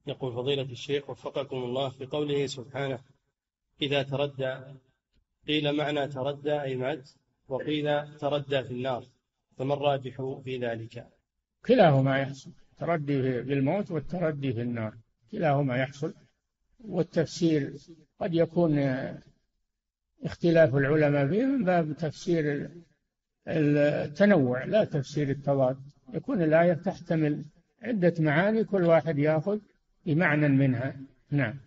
يقول فضيلة الشيخ وفقكم الله، في قوله سبحانه إذا تردى، قيل معنى تردى أي مات، وقيل تردى في النار، فما الراجح في ذلك؟ كلاهما يحصل، التردي بالموت والتردي في النار كلاهما يحصل. والتفسير قد يكون اختلاف العلماء فيه من باب تفسير التنوع لا تفسير التضاد، يكون الآية تحتمل عدة معاني كل واحد يأخذ بمعنى منها. نعم.